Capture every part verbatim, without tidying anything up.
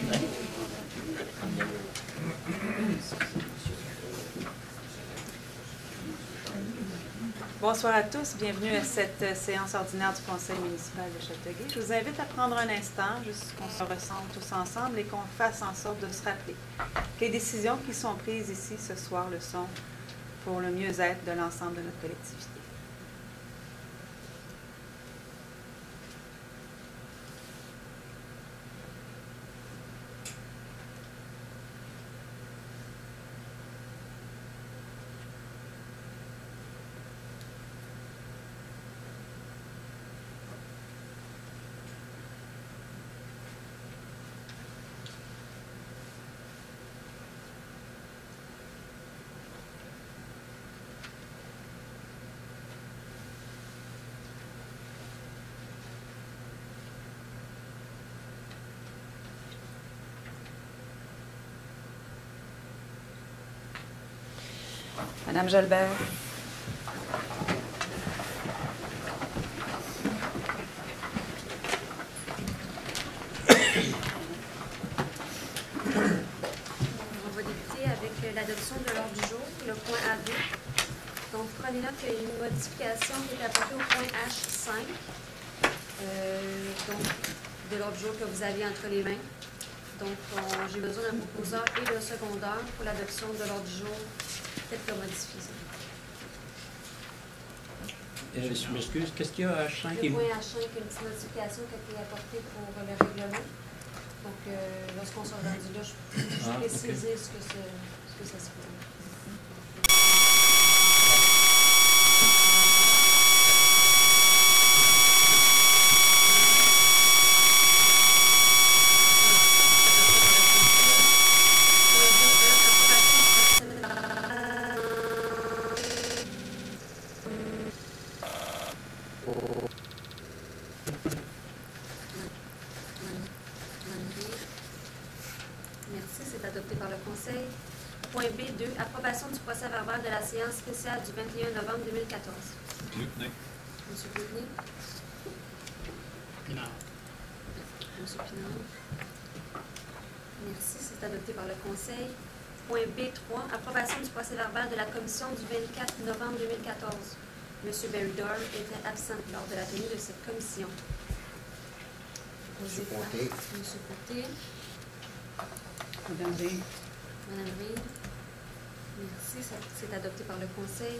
Bonsoir à tous, bienvenue à cette séance ordinaire du Conseil municipal de Châteauguay. Je vous invite à prendre un instant, juste qu'on se ressente tous ensemble et qu'on fasse en sorte de se rappeler que les décisions qui sont prises ici ce soir le sont pour le mieux-être de l'ensemble de notre collectivité. Madame Jolbert. On va débuter avec l'adoption de l'ordre du jour, le point A deux. Donc, prenez note qu'il y a une modification qui est apportée au point H cinq, euh, donc, de l'ordre du jour que vous avez entre les mains. Donc, j'ai besoin d'un proposeur et d'un secondeur pour l'adoption de l'ordre du jour. Peut-être que modifier ça. Euh, je m'excuse, qu'est-ce qu'il y a à H cinq? Le point H cinq, une petite modification qui a été apportée pour le règlement. Donc, euh, lorsqu'on sera rendu là, je peux ah, préciser okay. ce, que ce, ce que ça se fait. Point B deux, approbation du procès-verbal de la séance spéciale du vingt et un novembre deux mille quatorze. Glutny. Monsieur Glutny. Pinard. Monsieur Pinard. Merci, c'est adopté par le Conseil. Point B trois, approbation du procès-verbal de la commission du vingt-quatre novembre deux mille quatorze. Monsieur Berridor était absent lors de la tenue de cette commission. Monsieur Côté. Monsieur Côté. Madame Reid. Madame Reid. Merci, c'est adopté par le Conseil.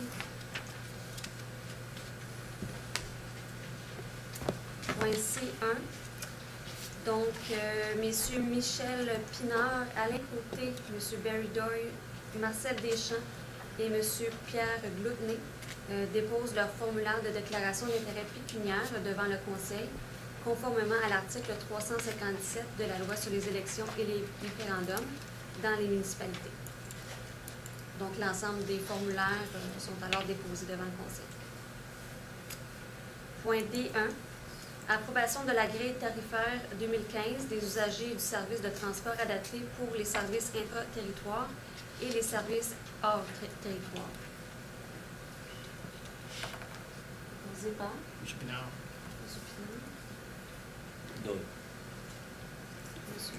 Point C un. Donc, euh, messieurs Michel Pinard, Alain Côté, monsieur Berridor, Marcel Deschamps et monsieur Pierre Glutny euh, déposent leur formulaire de déclaration d'intérêt pécuniaire devant le Conseil, conformément à l'article trois cent cinquante-sept de la Loi sur les élections et les référendums dans les municipalités. Donc, l'ensemble des formulaires euh, sont alors déposés devant le Conseil. Point D un. Approbation de la grille tarifaire deux mille quinze des usagers du service de transport adapté pour les services intra-territoire et les services hors territoire. Posé par Monsieur Pinard. Monsieur Pinard. D'autres. Monsieur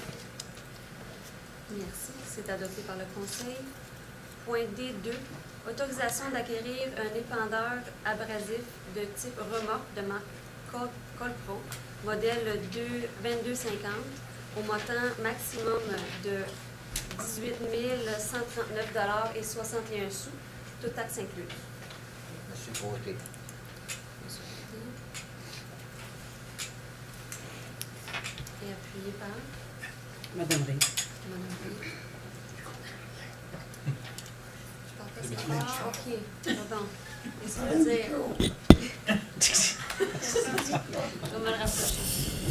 Doyle. Merci. C'est adopté par le Conseil. Point D deux. Autorisation d'acquérir un épandeur abrasif de type remorque de marque Colpro, modèle vingt-deux cinquante, au montant maximum de dix-huit mille cent trente-neuf dollars et soixante et un sous, toute taxe incluse. Monsieur Côté. Monsieur Côté. Et appuyé par Madame Reid. Madame Reid. Je partais ça. Ah, OK. C'est bon. Laissez-moi dire. Je vais me rapprocher.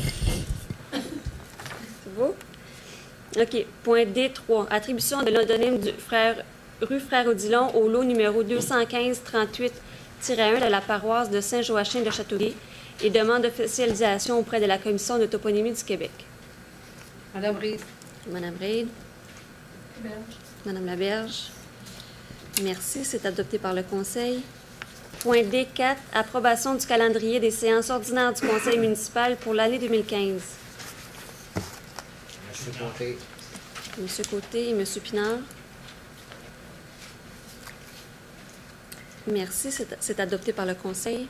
C'est beau? OK. Point D trois. Attribution de l'odonyme du frère, rue Frère-Odilon au lot numéro deux cent quinze trente-huit tiret un de la paroisse de Saint-Joachim de Châteauguay et demande d'officialisation auprès de la Commission de toponymie du Québec. Madame Reid. Madame Reid. Berge. Madame Laberge. Merci. C'est adopté par le Conseil. Point D quatre. Approbation du calendrier des séances ordinaires du Conseil municipal pour l'année deux mille quinze. Monsieur Côté. Monsieur Côté et Monsieur Pinard. Merci, c'est c'est adopté par le Conseil.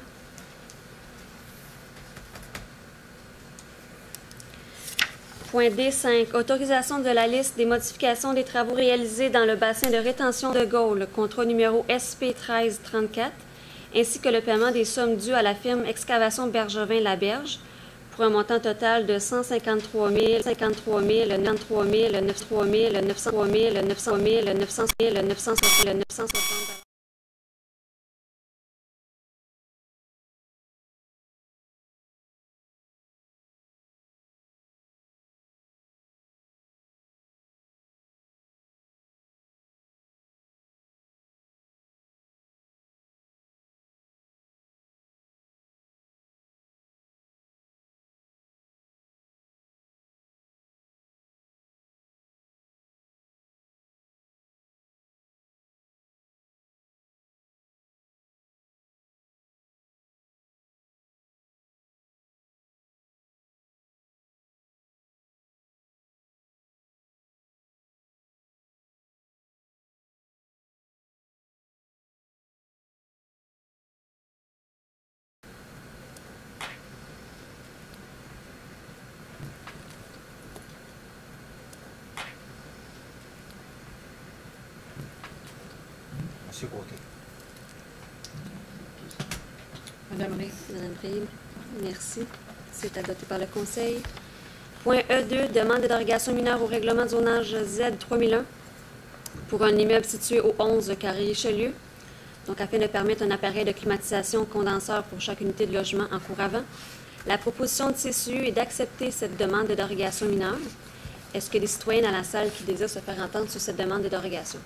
Point D cinq. Autorisation de la liste des modifications des travaux réalisés dans le bassin de rétention de Gaulle, contrat numéro S P treize trente-quatre, ainsi que le paiement des sommes dues à la firme Excavation Bergevin-Laberge, pour un montant total de cent cinquante-trois mille, cinquante-trois mille, quatre-vingt-trois mille, quatre-vingt-trois mille, neuf cent trois mille, neuf cents mille, neuf cents mille, neuf cent soixante mille, neuf cent soixante. Monsieur Côté. Madame Ray. Madame Reid, merci. C'est adopté par le Conseil. Point E deux, demande de dérogation mineure au règlement de zonage Z trois mille un pour un immeuble situé au onze carré Richelieu, donc afin de permettre un appareil de climatisation condenseur pour chaque unité de logement en cours avant. La proposition de C C U est d'accepter cette demande de dérogation mineure. Est-ce que les citoyens dans la salle qui désirent se faire entendre sur cette demande de dérogation?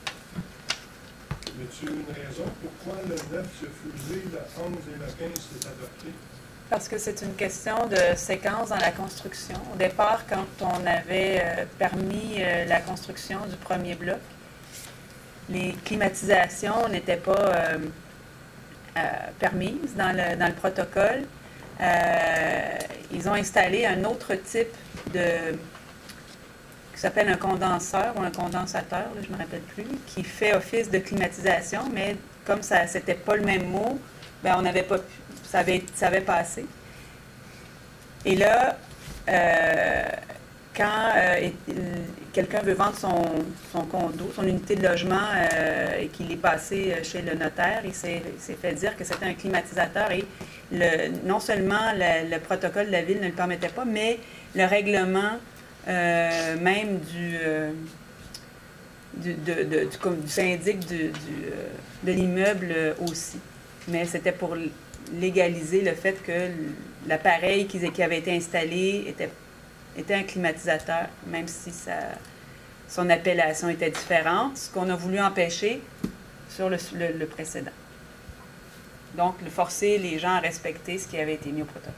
Y a-t-il une raison pourquoi le neuf se fusée, le onze et le quinze s'est adopté? Parce que c'est une question de séquence dans la construction. Au départ, quand on avait euh, permis euh, la construction du premier bloc, les climatisations n'étaient pas euh, euh, permises dans le, dans le protocole. Euh, ils ont installé un autre type de... qui s'appelle un condenseur ou un condensateur, là, je ne me rappelle plus, qui fait office de climatisation, mais comme ça c'était pas le même mot, ben on n'avait pas pu, ça avait, ça avait passé. Et là, euh, quand euh, quelqu'un veut vendre son, son condo, son unité de logement, euh, et qu'il est passé chez le notaire, il s'est fait dire que c'était un climatisateur et le, non seulement le, le protocole de la ville ne le permettait pas, mais le règlement Euh, même du, euh, du, de, de, du, comme, du syndic du, du, euh, de l'immeuble aussi. Mais c'était pour légaliser le fait que l'appareil qui, qui avait été installé était, était un climatisateur, même si ça, son appellation était différente, ce qu'on a voulu empêcher sur le, le, le précédent. Donc, forcer les gens à respecter ce qui avait été mis au protocole.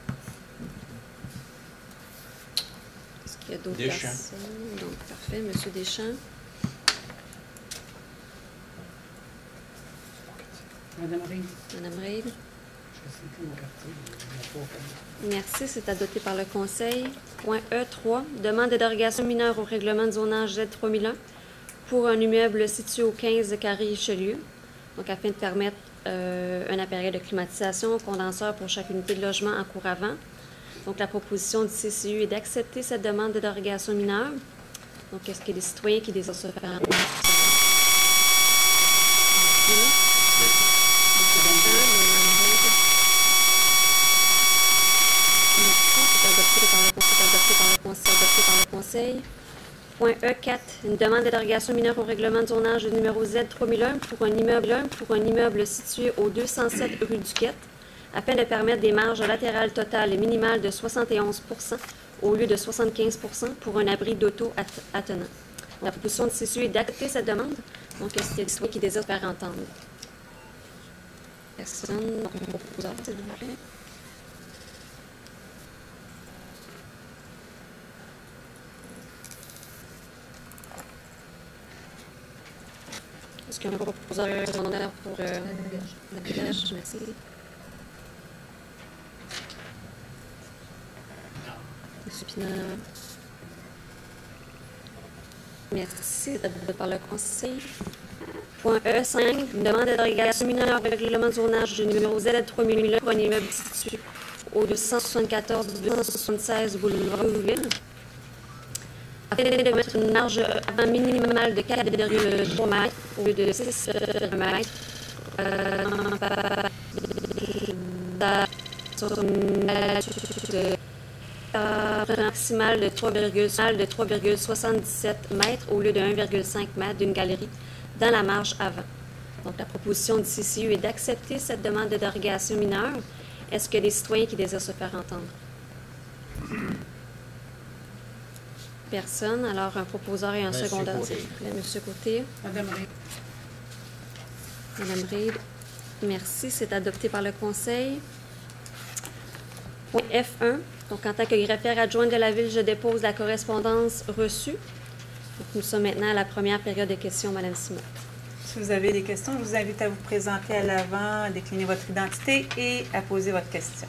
Il y a d'autres Deschamps. personnes. Donc, parfait. Monsieur Deschamps. Madame Reid. Madame Reid. Merci. C'est adopté par le Conseil. Point E trois. Demande de dérogation mineure au règlement de zonage Z trois mille un pour un immeuble situé au quinze carré Richelieu. Donc, afin de permettre euh, un appareil de climatisation, condenseur pour chaque unité de logement en cours avant. Donc, la proposition du C C U est d'accepter cette demande de dérogation mineure. Donc, est-ce qu'il y a des citoyens qui désirent se faire entendre? C'est adopté par le Conseil. Adopté par le Conseil. Adopté par le Conseil. Point E quatre. Une demande de dérogation mineure au règlement de zonage numéro Z trois mille un pour un immeuble, pour un immeuble situé au deux cent sept rue Duquette, afin de permettre des marges latérales totales et minimales de soixante et onze pour cent au lieu de soixante-quinze pour cent pour un abri d'auto attenant. La proposition de C C U est d'accepter cette demande. Donc, est-ce qu'il y a des citoyens qui désirent faire entendre? Personne. Donc, on propose, s'il vous plaît. Est-ce qu'il y a un proposeur secondaire pour euh, la dégage? Merci. Monsieur Pinard. Merci. Adopté par le Conseil. Point E cinq. Une demande de dérogation mineure au règlement de zonage du numéro Z trois mille pour un immeuble situé au deux cent soixante-quatorze deux cent soixante-seize boulevard Rouville. Afin de mettre une marge avant minimale de quatre virgule trois mètres au lieu de six virgule un mètres. Euh, maximale de trois virgule soixante-dix-sept mètres au lieu de un virgule cinq mètres d'une galerie dans la marge avant. Donc, la proposition du C C U est d'accepter cette demande de dérogation mineure. Est-ce qu'il y a des citoyens qui désirent se faire entendre? Personne. Alors, un proposeur et un Monsieur secondaire, Côté. s'il vous plaît. Monsieur Côté. Madame Reid. Madame Reid. Merci. C'est adopté par le Conseil. Point F un. Donc, en tant que greffière adjointe de la Ville, je dépose la correspondance reçue. Donc, nous sommes maintenant à la première période de questions, Madame Simon. Si vous avez des questions, je vous invite à vous présenter à l'avant, à décliner votre identité et à poser votre question.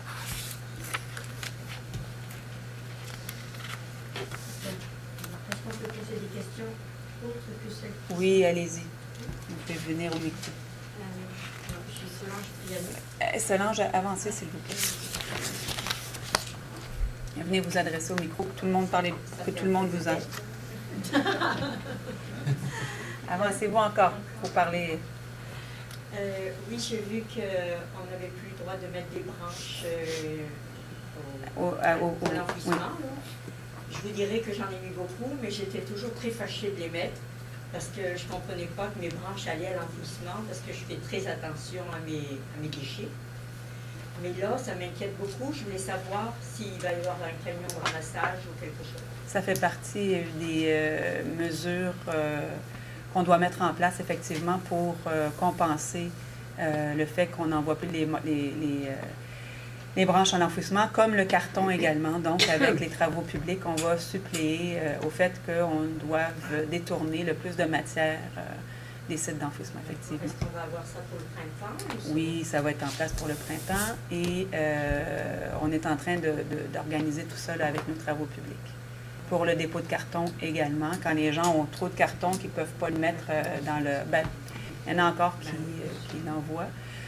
Est-ce qu'on peut poser des questions autres que celles? Oui, allez-y. Vous pouvez venir au micro. Euh, je suis Solange Piano. Euh, Solange, avancez, s'il vous plaît. Venez vous adresser au micro, que tout le monde parle, que tout le monde vous entende. Avancez-vous encore pour parler. Euh, oui, j'ai vu qu'on n'avait plus le droit de mettre des branches euh, au, Au- à- au- au- à l'enfouissement. oui. là. Je vous dirais que j'en ai mis beaucoup, mais j'étais toujours très fâchée de les mettre parce que je ne comprenais pas que mes branches allaient à l'enfouissement parce que je fais très attention à mes, à mes déchets. Mais là, ça m'inquiète beaucoup. Je voulais savoir s'il va y avoir un camion de ramassage ou quelque chose. Ça fait partie euh, des euh, mesures euh, qu'on doit mettre en place effectivement pour euh, compenser euh, le fait qu'on n'envoie plus les, mo- les, les, euh, les branches en enfouissement, comme le carton également. Donc, avec les travaux publics, on va suppléer euh, au fait qu'on doive détourner le plus de matière euh, des sites d'enfouissement, effectivement. Est-ce qu'on va avoir ça pour le printemps? ou ça- Oui, ça va être en place pour le printemps et euh, on est en train de- de- d'organiser tout ça là, avec nos travaux publics. Pour le dépôt de carton également, quand les gens ont trop de carton qu'ils ne peuvent pas le mettre euh, dans le... Ben, il y en a encore qui, euh, qui l'envoient.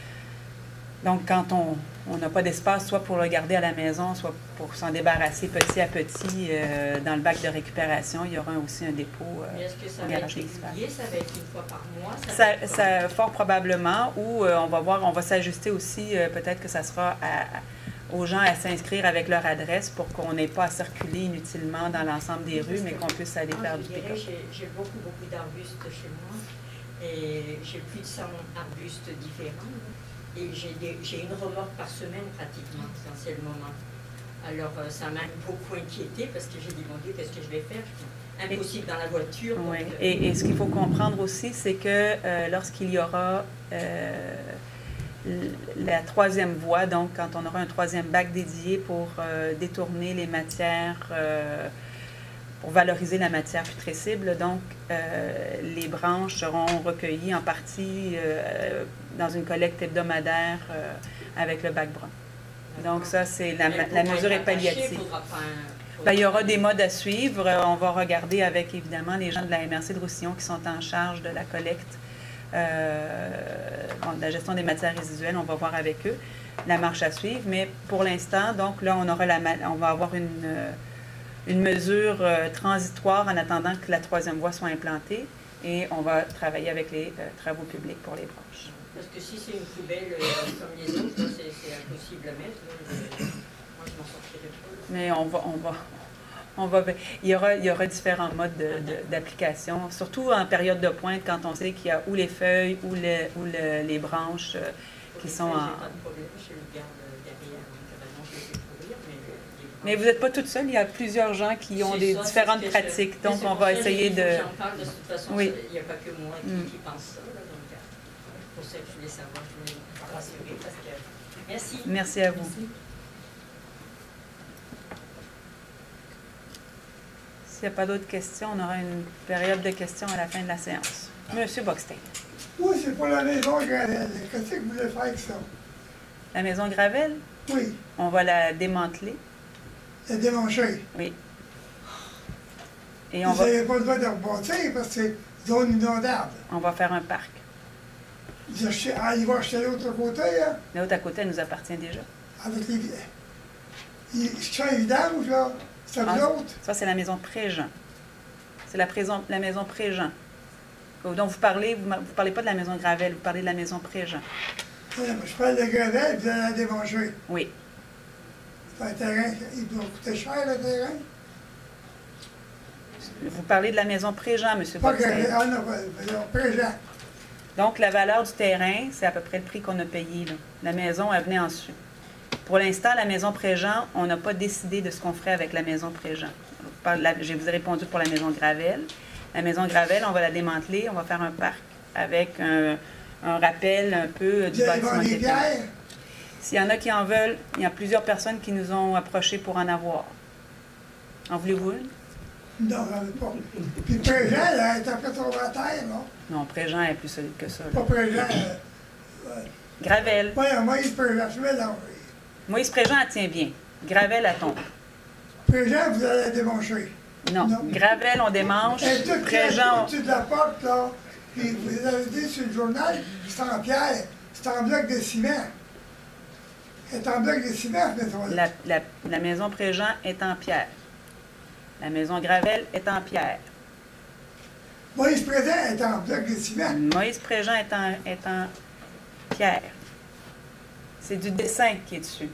Donc, quand on on n'a pas d'espace, soit pour le garder à la maison, soit pour s'en débarrasser petit à petit euh, dans le bac de récupération, il y aura aussi un dépôt euh, Mais est-ce que ça au va être garage municipal. régulier? Ça va être une fois par mois? Ça va Ça, être ça, fort probablement, ou euh, on va voir, on va s'ajuster aussi, euh, peut-être que ça sera à- à- aux gens à s'inscrire avec leur adresse pour qu'on n'ait pas à circuler inutilement dans l'ensemble des rues, mais qu'on puisse aller Moi, faire je du vous dirais, pick-up. j'ai j'ai beaucoup, beaucoup d'arbustes chez moi et j'ai plus de cent arbustes différents. là. Et j'ai des- j'ai une remorque par semaine pratiquement, dans le moment. Alors, euh, ça m'a beaucoup inquiété parce que j'ai dit, mon Dieu, qu'est-ce que je vais faire? Impossible dans la voiture. Oui. donc, euh, Et, et ce qu'il faut comprendre aussi, c'est que euh, lorsqu'il y aura euh, l- la troisième voie, donc quand on aura un troisième bac dédié pour euh, détourner les matières, euh, pour valoriser la matière putrescible, donc euh, les branches seront recueillies en partie euh, dans une collecte hebdomadaire euh, avec le bac brun. Donc ça, c'est la, mais la pour mesure est être attaché, palliative. faudra pas un- Ben, il y aura des modes à suivre. Euh, On va regarder avec, évidemment, les gens de la M R C de Roussillon qui sont en charge de la collecte, euh, bon, de la gestion des matières résiduelles. On va voir avec eux la marche à suivre. Mais pour l'instant, donc là, on, aura la, ma- on va avoir une, euh, une mesure euh, transitoire en attendant que la troisième voie soit implantée. Et on va travailler avec les euh, travaux publics pour les branches. Parce que si c'est une poubelle euh, comme les autres, là, c'est c'est impossible à mettre. là. Je- moi, je m'en sortirai pas. là. Mais on va, on va, on va, il y aura, il y aura différents modes de- de- d'application, surtout en période de pointe, quand on sait qu'il y a ou les feuilles ou, le- ou le- les branches euh, Pour qui les sont feuilles, en... j'ai pas de problème, je le garde euh, derrière. Naturellement, je les fais pourrir, mais le- les branches- Mais vous n'êtes pas toute seule, il y a plusieurs gens qui ont C'est des ça, c'est différentes ce que je- pratiques, mais donc c'est on pour va ça que essayer j'ai dit, de... faut que j'en parle, de toute façon, Oui. ça- il n'y a pas que moi qui, Mm. qui pense ça. Là, donc, euh, pour ça que je voulais savoir, je voulais vous rassurer parce que... Merci. Merci à vous. Merci. S'il n'y a pas d'autres questions, on aura une période de questions à la fin de la séance. Monsieur Boxtel. Oui, c'est pour la maison Gravel. Qu'est-ce que vous voulez faire avec ça? La maison Gravel, Oui, on va la démanteler. la démancher. Oui. Et on Vous va, n'avez pas le droit de rebâtir parce que c'est zone inondable. on va faire un parc. Vous achetez, ah, il va acheter l'autre côté, hein, L'autre à côté, elle nous appartient déjà. avec les... Les champs vidanges, là, c'est à vous Ah, autres. Ça, c'est la maison Préjean. C'est la, prison- la maison Préjean. Donc, vous parlez, vous ne parlez pas de la maison Gravel, vous parlez de la maison Préjean. Ouais, Je parle de Gravel, vous allez la démanger. Oui. C'est un terrain, il doit coûter cher, le terrain. Vous parlez de la maison Préjean, M. Pas Boxtel. Gravel, ah non, voyons, Préjean. Donc, la valeur du terrain, c'est à peu près le prix qu'on a payé. Là. La maison, elle venait ensuite. Pour l'instant, la maison Préjean, on n'a pas décidé de ce qu'on ferait avec la maison Préjean. Je vous ai répondu pour la maison Gravel. La maison Gravel, on va la démanteler, on va faire un parc avec un, un rappel un peu du Vous allez bâtiment vendre qui des était là. pierres. S'il y en a qui en veulent, il y a plusieurs personnes qui nous ont approchés pour en avoir. En voulez-vous une? Non, j'en ai pas. Puis Préjean, là, est après tomber à terre, non? Non, Préjean est plus solide que ça. là. Pas Préjean. euh, ouais. Gravel. Voyons, moi, il Préjean, je vais l'enlever. Moïse Préjean, elle tient bien. Gravel, elle tombe. Préjean, vous allez la démancher. Non. Non. Gravel, on démange. Et tout Préjean, au-dessus de la porte, là, puis vous avez dit sur le journal, c'est en pierre, c'est en bloc de ciment. C'est en bloc de ciment, cette maison-là. la, la, la maison Préjean est en pierre. La maison Gravel est en pierre. Moïse Préjean est en bloc de ciment. Moïse Préjean est en, est en pierre. C'est du dessin qui est dessus.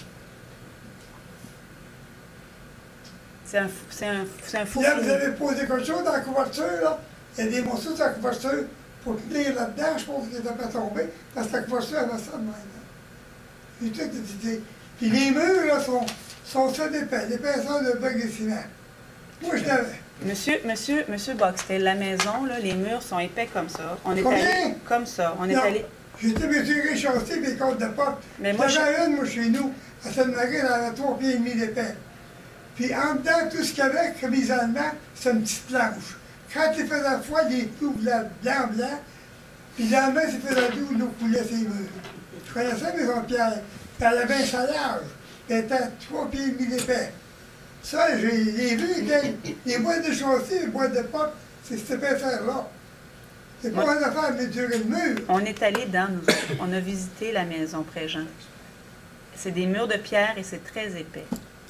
C'est un, fou- c'est un, c'est un faux Là, vous fini. avez posé quelque chose dans la couverture, là. Il y a des morceaux sur la couverture pour tenir là-dedans, je pense qu'il n'était pas tombé, parce que la couverture, elle va ça de même. là. J'ai tout décidé. Puis les murs, là, sont, sont ça d'épais, l'épaisseur de bloc de ciment. Moi, je l'avais. Monsieur, monsieur, monsieur Boxtel, la maison, là, les murs sont épais comme ça. On est Combien? allé comme ça. On est Non. allé. J'étais mesuré chaussé des côtes de porte. Mais moi, J'en avais une, moi, chez nous, à Sainte-Marie, elle avait trois pieds et demi d'épais. Puis en dedans, tout ce qu'il y avait, comme les Allemands, c'est une petite planche. Quand il faisait froid, il tout blanc, blanc, blanc. Puis le lendemain, il faisait doux, l'eau coulait ses murs. Je connaissais la maison de Pierre. Elle avait un salage. Elle était à trois pieds et demi d'épais. Ça, j'ai les vues, les, les boîtes de chaussée, les boîtes de porte, c'est cette épaisseur-là. C'est pas Moi- une affaire de mesurer le mur. On est allé dans nous autres. On a visité la maison Préjean. C'est des murs de pierre et c'est très épais.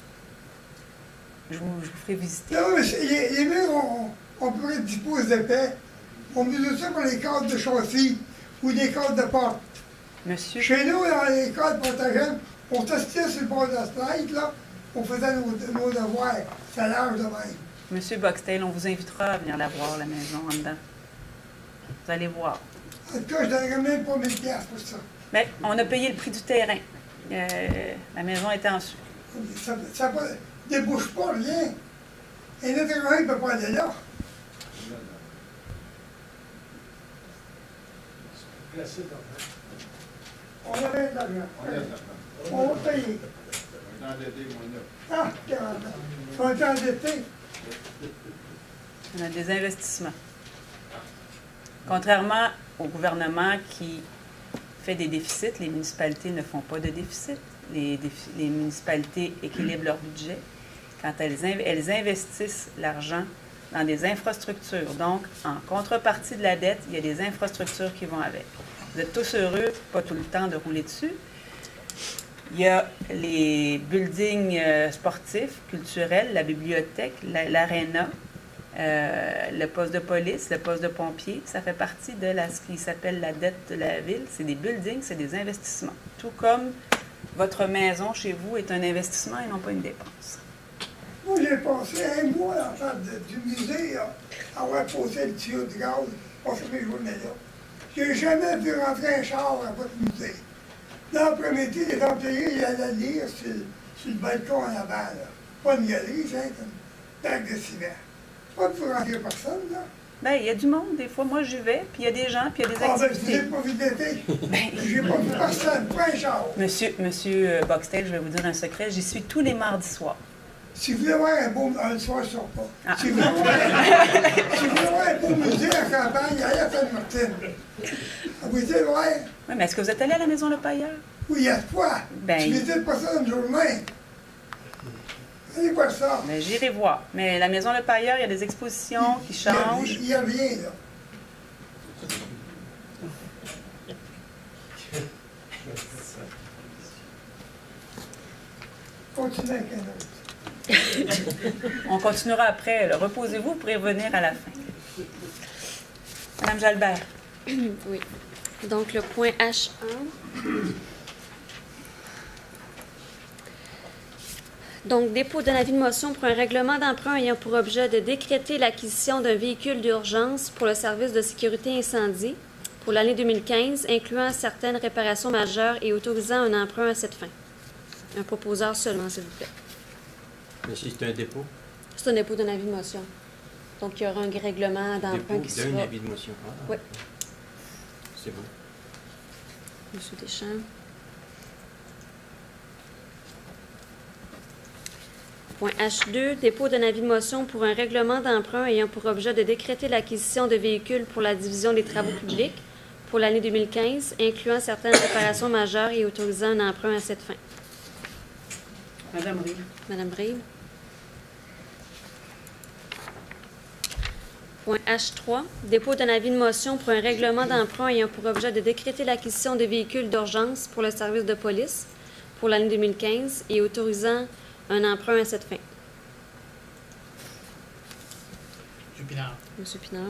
Je vous, je vous ferai visiter. Non, mais c'est- les, les murs, on, on pourrait dix pouces d'épais. On mesure ça pour les cadres de châssis ou des cadres de porte. Monsieur, Chez nous, dans les cadres protégènes, on s'assistait sur le bord de la fenêtre, là, on faisait nos, nos devoirs. Ça large de même. monsieur Boxtel, on vous invitera à venir la voir, la maison, en dedans. Vous allez voir. En tout cas, je donnerais même pas mille piastres pour ça. Mais on a payé le prix du terrain. Euh, la maison était en dessous. Ça, ça pas- débouche pas rien. Et notre terrain ne peut pas aller là. On avait de l'argent. On va payer. Ah, quarante ans. On est endetté. On a des investissements. Contrairement au gouvernement qui fait des déficits, les municipalités ne font pas de déficit. Les, défi- les municipalités équilibrent leur budget quand elles, inv- elles investissent l'argent dans des infrastructures. Donc, en contrepartie de la dette, il y a des infrastructures qui vont avec. Vous êtes tous heureux, pas tout le temps de rouler dessus. Il y a les buildings euh, sportifs, culturels, la bibliothèque, la- l'aréna, euh, le poste de police, le poste de pompier. Ça fait partie de la, ce qui s'appelle la dette de la ville. C'est des buildings, c'est des investissements. Tout comme votre maison chez vous est un investissement et non pas une dépense. Moi, j'ai passé un mois en face de- du musée là, à avoir posé le tuyau de gaz, passé mes journées-là. J'ai jamais vu rentrer un char à votre musée. Dans l'après-midi, les employés ils allaient lire sur, sur le balcon en avant. Là. Pas une galerie, c'est une plaque de ciment. Pas pour rentrer personne, là. Bien, il y a du monde, des fois. Moi, j'y vais, puis il y a des gens, puis il y a des Ah, ben, je activités. n'ai pas vu d'été. J'ai pas vu personne, pas un char. Monsieur, monsieur euh, Boxtel, je vais vous dire un secret, j'y suis tous les mardis soirs. Si vous voulez voir un beau un soir, je ne sors pas. Ah. Si vous voulez voir, si vous voulez voir un beau musée en campagne, allez à Sainte-Martine. Vous voulez le voir? Oui, mais est-ce que vous êtes allé à la Maison Le Pailleur? Oui, il y a de quoi. Ben, Tu il- visites pas ça une journée. Allez voir ça. Mais j'irai voir. Mais la Maison Le Pailleur, il y a des expositions qui Il y a- changent. Il y a rien, là. Continue avec un autre. On continuera après. là. Reposez-vous, vous pourrez revenir à la fin. Madame Jalbert. Oui. Donc, le point H un. Donc, dépôt d'un avis de motion pour un règlement d'emprunt ayant pour objet de décréter l'acquisition d'un véhicule d'urgence pour le service de sécurité incendie pour l'année deux mille quinze, incluant certaines réparations majeures et autorisant un emprunt à cette fin. Un proposeur seulement, s'il vous plaît. Mais si c'est un dépôt, C'est un dépôt d'un avis de motion. Donc, il y aura un règlement d'emprunt dépôt qui d'un sera... avis de motion. Ah, Oui. C'est bon. Monsieur Deschamps. Point H deux, dépôt d'un avis de motion pour un règlement d'emprunt ayant pour objet de décréter l'acquisition de véhicules pour la division des travaux publics pour l'année deux mille quinze, incluant certaines réparations majeures et autorisant un emprunt à cette fin. Madame Rive. Madame Bride. Point H trois, dépôt d'un avis de motion pour un règlement d'emprunt ayant pour objet de décréter l'acquisition de véhicules d'urgence pour le service de police pour l'année deux mille quinze et autorisant un emprunt à cette fin. Monsieur Pinard. Monsieur Pinard.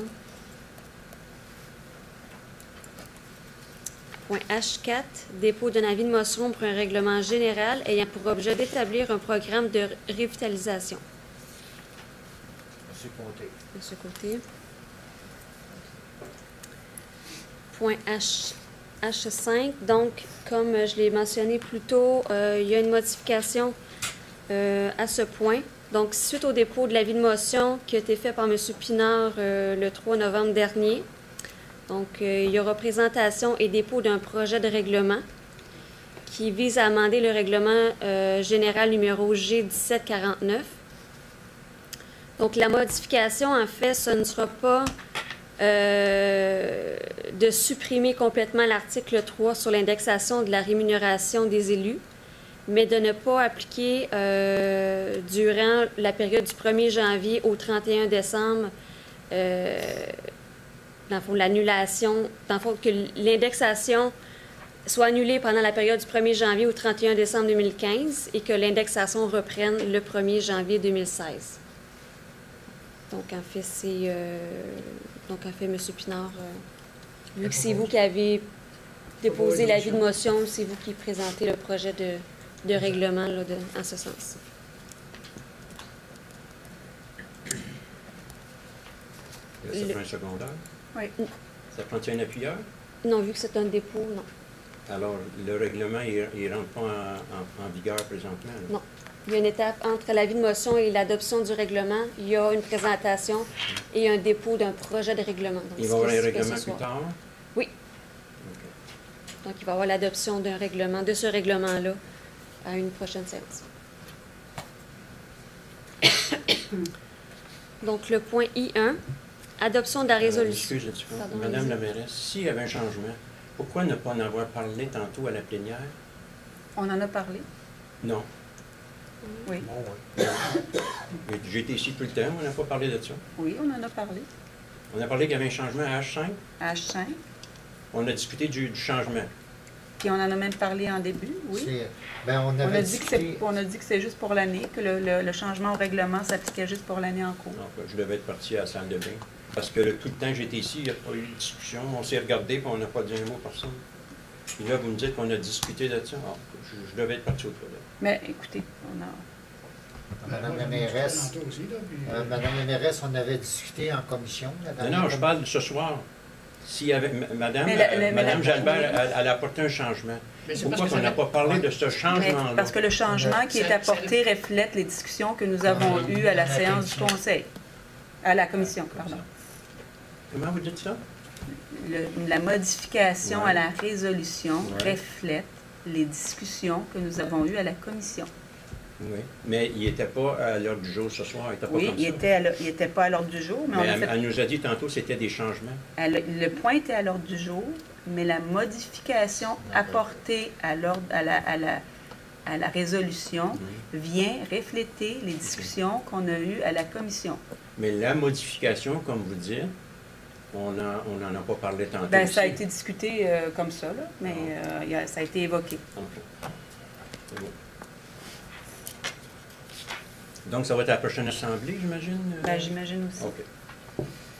Point H quatre, dépôt d'un avis de motion pour un règlement général ayant pour objet d'établir un programme de revitalisation. Monsieur Côté. Monsieur Côté. Point H, H cinq, donc, comme je l'ai mentionné plus tôt, euh, il y a une modification euh, à ce point. Donc, suite au dépôt de l'avis de motion qui a été fait par M. Pinard euh, le trois novembre dernier, donc, euh, il y aura présentation et dépôt d'un projet de règlement qui vise à amender le règlement euh, général numéro G dix-sept quarante-neuf. Donc, la modification, en fait, ce ne sera pas euh, de supprimer complètement l'article trois sur l'indexation de la rémunération des élus, mais de ne pas appliquer euh, durant la période du premier janvier au trente et un décembre, euh, dans le fond, l'annulation, dans le fond, que l'indexation soit annulée pendant la période du premier janvier au trente et un décembre deux mille quinze et que l'indexation reprenne le premier janvier deux mille seize. Donc, en fait, c'est... Euh, donc, en fait, M. Pinard, euh, vu que c'est vous qui avez déposé l'avis de motion, c'est vous qui présentez le projet de, de règlement là, de, en ce sens. Là, ça Le- prend un secondaire. Oui. Ça prend-il un appuyeur? Non, vu que c'est un dépôt, non. Alors, le règlement, il ne rentre pas en, en- en vigueur présentement. là. Non. Il y a une étape entre l'avis de motion et l'adoption du règlement. Il y a une présentation et un dépôt d'un projet de règlement. Donc, Il va y avoir ce un qui se fait règlement ce plus soir. tard? Oui. OK. Donc, il va y avoir l'adoption d'un règlement, de ce règlement-là, à une prochaine séance. Donc, le point I un, adoption de la Euh, résolution. excusez un petit peu. Pardon, Madame allez-y. la mairesse, s'il y avait un changement, pourquoi ne pas en avoir parlé tantôt à la plénière? On en a parlé. Non. Oui. Bon, oui. Mais J'ai été ici tout le temps, on n'a pas parlé de ça. Oui, on en a parlé. On a parlé qu'il y avait un changement à H cinq. H cinq. On a discuté du, du changement. Puis on en a même parlé en début, oui. C'est- Ben, on On avait a dit que c'est discuté... on a dit que c'est juste pour l'année, que le, le- le changement au règlement s'appliquait juste pour l'année en cours. Donc, je devais être parti à la salle de bain. Parce que le- tout le temps que j'étais ici, il n'y a pas eu de discussion. On s'est regardé et on n'a pas dit un mot personne. Puis là, vous me dites qu'on a discuté de ça. Ah, je, je devais être parti au toilette. Mais écoutez, on a. Madame la mairesse, Tantôt aussi, là, puis, euh, Madame la mairesse, on avait discuté en commission. la Non, dernière non, je parle de ce soir. S'il y avait, m- Madame, Mais la- euh, la- mais Madame la- Jalbert, oui. elle, elle a apporté un changement. Mais c'est Pourquoi parce que on ça n'a va- pas parlé de ce Mais changement-là? parce que le changement qui est Ça- apporté reflète les discussions que nous avons Oui. eues à la À la séance du commission. Conseil. À la commission, pardon. Comment vous dites ça? Le- la modification Ouais. à la résolution Ouais. reflète les discussions que nous avons eues à la commission. Oui. Mais il n'était pas à l'ordre du jour ce soir. Il n'était pas Oui, comme il ça. était à l'o- il n'était pas à l'ordre du jour, mais, Mais on a elle, fait, elle nous a dit tantôt que c'était des changements. elle- le point était à l'ordre du jour, mais la modification apportée à l'ordre à la, à la à la résolution Mhm. vient refléter les discussions qu'on a eues à la commission. Mais la modification, comme vous dites, on n'en a pas parlé tantôt. Ben, ça a aussi. été discuté euh, comme ça, là, mais euh, il y a- ça a été évoqué. OK. C'est bon. Donc, ça va être à la prochaine assemblée, j'imagine? euh? Ben, j'imagine aussi. OK.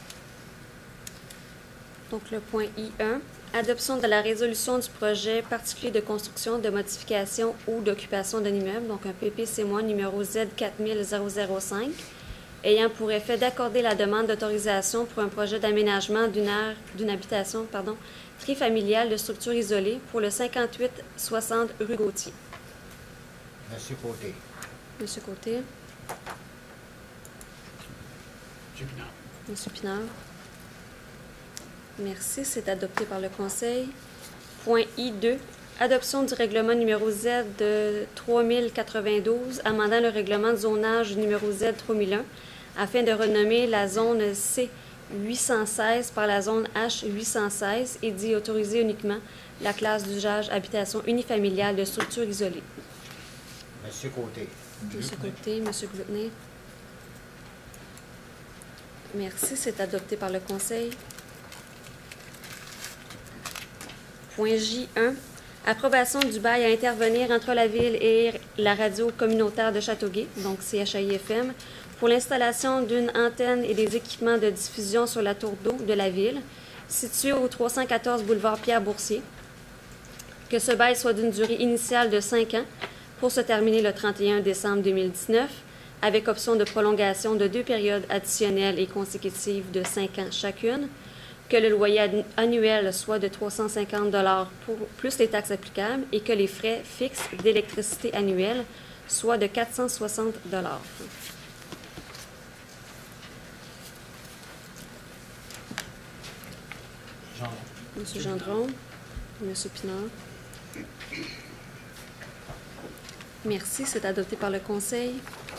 Donc, le point I un, adoption de la résolution du projet particulier de construction, de modification ou d'occupation d'un immeuble, donc un P P C M O I numéro Z quatre mille cinq, ayant pour effet d'accorder la demande d'autorisation pour un projet d'aménagement d'une aire, d'une habitation, pardon, trifamiliale de structure isolée pour le cinquante-huit soixante rue Gauthier. Monsieur Côté. Monsieur Côté, Monsieur Pinard. Monsieur Pinard. Merci, c'est adopté par le Conseil. Point I deux, adoption du règlement numéro Z de trois mille quatre-vingt-douze, amendant le règlement de zonage numéro Z trois mille un, afin de renommer la zone C huit cent seize par la zone H huit cent seize et d'y autoriser uniquement la classe d'usage habitation unifamiliale de structure isolée. Monsieur Côté. Monsieur Côté, Monsieur Gloutnet. Merci, c'est adopté par le Conseil. Point J un, approbation du bail à intervenir entre la Ville et la radio communautaire de Châteauguay, donc C H I F M, pour l'installation d'une antenne et des équipements de diffusion sur la tour d'eau de la Ville, située au trois cent quatorze boulevard Pierre-Boursier. Que ce bail soit d'une durée initiale de cinq ans pour se terminer le trente et un décembre deux mille dix-neuf, avec option de prolongation de deux périodes additionnelles et consécutives de cinq ans chacune, que le loyer annuel soit de trois cent cinquante dollars pour plus les taxes applicables et que les frais fixes d'électricité annuels soient de quatre cent soixante dollars. Jean. Monsieur Gendron, Monsieur Pinard. Merci, c'est adopté par le Conseil.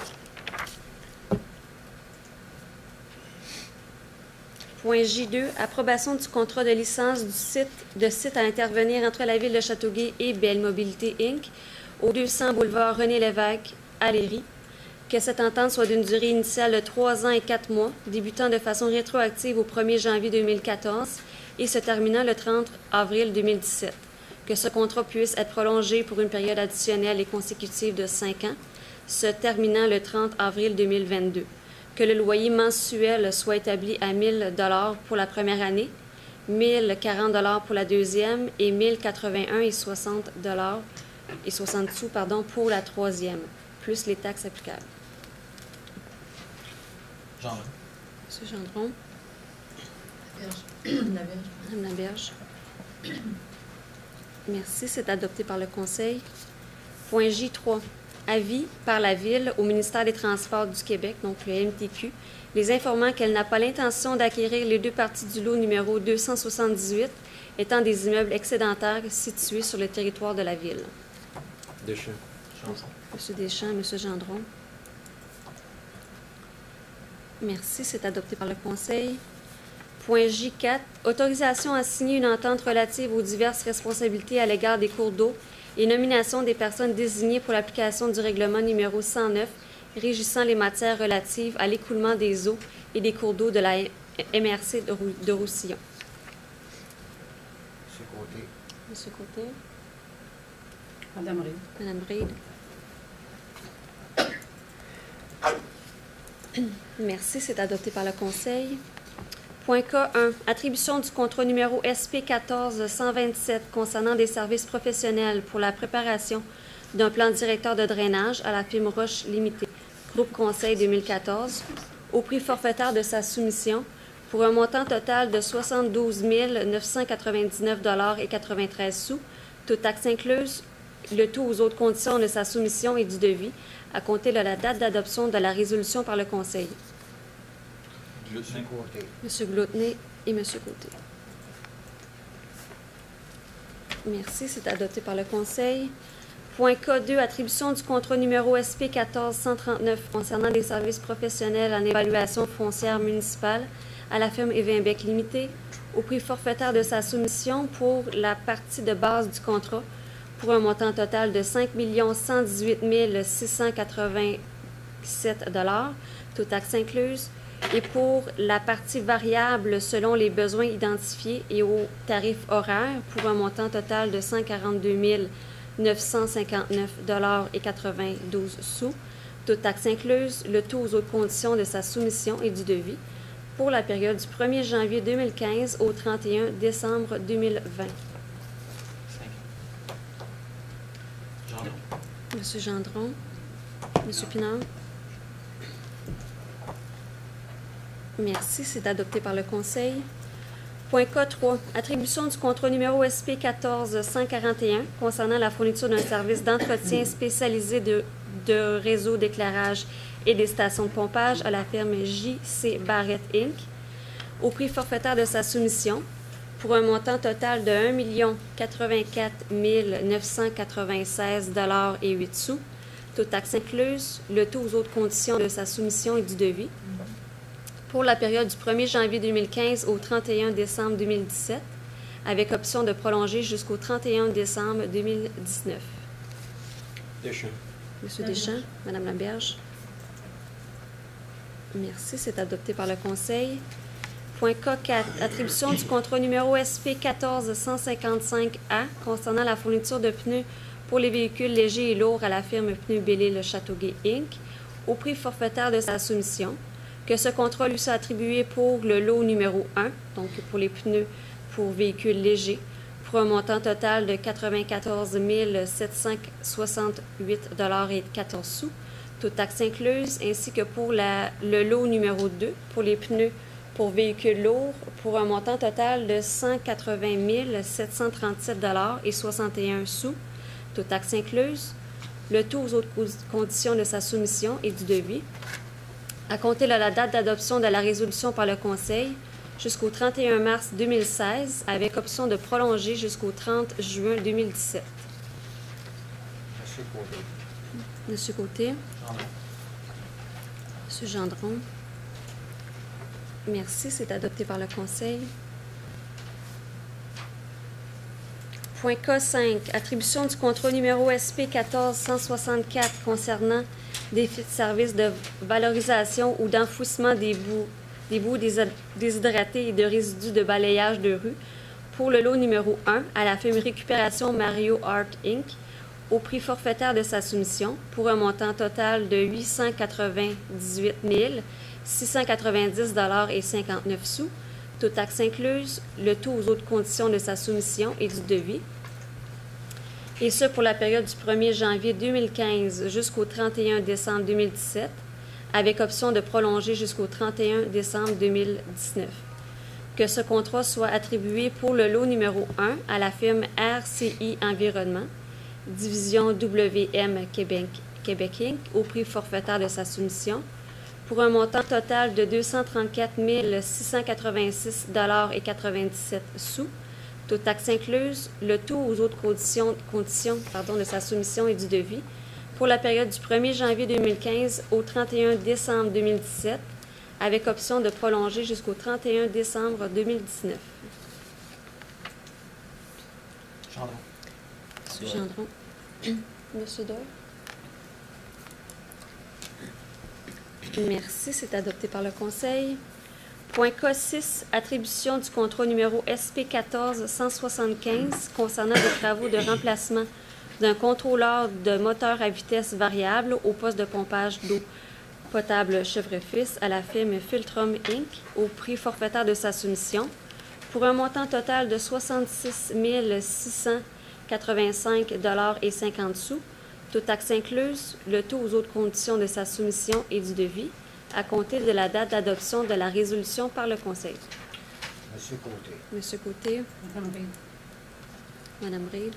Point J deux, approbation du contrat de licence du site de site à intervenir entre la Ville de Châteauguay et Belle Mobilité Incorporée au deux cents boulevard René-Lévesque à Léry. Que cette entente soit d'une durée initiale de trois ans et quatre mois, débutant de façon rétroactive au premier janvier deux mille quatorze et se terminant le trente avril deux mille dix-sept. Que ce contrat puisse être prolongé pour une période additionnelle et consécutive de cinq ans, se terminant le trente avril deux mille vingt-deux. Que le loyer mensuel soit établi à mille dollars pour la première année, mille quarante dollars pour la deuxième et mille quatre-vingt-un et soixante dollars et soixante sous pardon, pour la troisième, plus les taxes applicables. Jean. Monsieur Gendron, Madame Laberge. Merci, c'est adopté par le Conseil. Point J trois. Avis par la Ville au ministère des Transports du Québec, donc le M T Q, les informant qu'elle n'a pas l'intention d'acquérir les deux parties du lot numéro deux cent soixante-dix-huit, étant des immeubles excédentaires situés sur le territoire de la Ville. Deschamps. Monsieur Deschamps, Monsieur Gendron. Merci, c'est adopté par le Conseil. Point J quatre. Autorisation à signer une entente relative aux diverses responsabilités à l'égard des cours d'eau et nomination des personnes désignées pour l'application du règlement numéro cent neuf régissant les matières relatives à l'écoulement des eaux et des cours d'eau de la M R C de, Rou de Roussillon. Monsieur Côté. Monsieur Côté. Madame Reid. Madame Reid. Merci, c'est adopté par le Conseil. Point K un. Attribution du contrat numéro S P quatorze cent vingt-sept concernant des services professionnels pour la préparation d'un plan directeur de drainage à la firme Roche Limitée, groupe Conseil deux mille quatorze, au prix forfaitaire de sa soumission pour un montant total de soixante-douze mille neuf cent quatre-vingt-dix-neuf dollars et quatre-vingt-treize sous, toute taxe incluse, le tout aux autres conditions de sa soumission et du devis, à compter de la date d'adoption de la résolution par le Conseil. Monsieur Côté. Monsieur Gloutnet et Monsieur Côté. Merci, c'est adopté par le Conseil. Point K deux, attribution du contrat numéro S P quatorze cent trente-neuf concernant des services professionnels en évaluation foncière municipale à la firme Evinbec Limitée, au prix forfaitaire de sa soumission pour la partie de base du contrat, pour un montant total de cinq millions cent dix-huit mille six cent quatre-vingt-sept dollars, toutes taxes incluses, et pour la partie variable selon les besoins identifiés et au tarif horaire pour un montant total de cent quarante-deux mille neuf cent cinquante-neuf dollars et quatre-vingt-douze sous, toutes taxes incluses, le tout aux autres conditions de sa soumission et du devis pour la période du premier janvier deux mille quinze au trente et un décembre deux mille vingt. Gendron. Monsieur Gendron. Monsieur Pinard. Merci, c'est adopté par le Conseil. Point K trois. Attribution du contrat numéro S P quatorze cent quarante et un concernant la fourniture d'un service d'entretien spécialisé de, de réseau d'éclairage et des stations de pompage à la firme J C Barrett Incorporated au prix forfaitaire de sa soumission pour un montant total de un million quatre-vingt-quatre mille neuf cent quatre-vingt-seize dollars et huit sous, toutes taxes incluses, le tout aux autres conditions de sa soumission et du devis, pour la période du premier janvier deux mille quinze au trente et un décembre deux mille dix-sept, avec option de prolonger jusqu'au trente et un décembre deux mille dix-neuf. Deschamps. Monsieur Deschamps, Madame Laberge. Merci, c'est adopté par le Conseil. Point K quatre. Attribution du contrat numéro S P quatorze cent cinquante-cinq A concernant la fourniture de pneus pour les véhicules légers et lourds à la firme Pneus Bellil Châteauguay Incorporated au prix forfaitaire de sa soumission, que ce contrat lui soit attribué pour le lot numéro un, donc pour les pneus pour véhicules légers, pour un montant total de quatre-vingt-quatorze mille sept cent soixante-huit dollars et quatorze sous, toutes taxes incluses, ainsi que pour la, le lot numéro deux, pour les pneus pour véhicules lourds, pour un montant total de cent quatre-vingt mille sept cent trente-sept dollars et soixante et un sous, toutes taxes incluses, le tout aux autres conditions de sa soumission et du devis, à compter de la date d'adoption de la résolution par le Conseil jusqu'au trente et un mars deux mille seize, avec option de prolonger jusqu'au trente juin deux mille dix-sept. Monsieur Côté. Monsieur Côté. Gendron. Monsieur Gendron. Merci, c'est adopté par le Conseil. Point K cinq. Attribution du contrat numéro S P quatorze cent soixante-quatre concernant des services de valorisation ou d'enfouissement des boues, des boues déshydratées et de résidus de balayage de rue pour le lot numéro un à la firme Récupération Mario Art Incorporated au prix forfaitaire de sa soumission pour un montant total de huit cent quatre-vingt-dix-huit mille six cent quatre-vingt-dix dollars et cinquante-neuf sous, toutes taxes incluses, le tout aux autres conditions de sa soumission et du devis, et ce pour la période du premier janvier deux mille quinze jusqu'au trente et un décembre deux mille dix-sept, avec option de prolonger jusqu'au trente et un décembre deux mille dix-neuf. Que ce contrat soit attribué pour le lot numéro un à la firme R C I Environnement, division W M Québec, Québec Incorporated, au prix forfaitaire de sa soumission, pour un montant total de deux cent trente-quatre mille six cent quatre-vingt-six dollars et quatre-vingt-dix-sept sous, toutes taxes incluses, le tout aux autres conditions, conditions pardon, de sa soumission et du devis, pour la période du premier janvier deux mille quinze au trente et un décembre deux mille dix-sept, avec option de prolonger jusqu'au trente et un décembre deux mille dix-neuf. Gendron. Monsieur Gendron. Monsieur Doyle. Merci, c'est adopté par le Conseil. Point K six. Attribution du contrat numéro S P quatorze cent soixante-quinze concernant des travaux de remplacement d'un contrôleur de moteur à vitesse variable au poste de pompage d'eau potable Chevre-Fils à la firme Filtrum Incorporated au prix forfaitaire de sa soumission pour un montant total de soixante-six mille six cent quatre-vingt-cinq dollars et cinquante sous, toutes taxes incluses, le tout aux autres conditions de sa soumission et du devis, à compter de la date d'adoption de la résolution par le Conseil. Monsieur Côté. Monsieur Côté. Madame Reid. Madame Reid.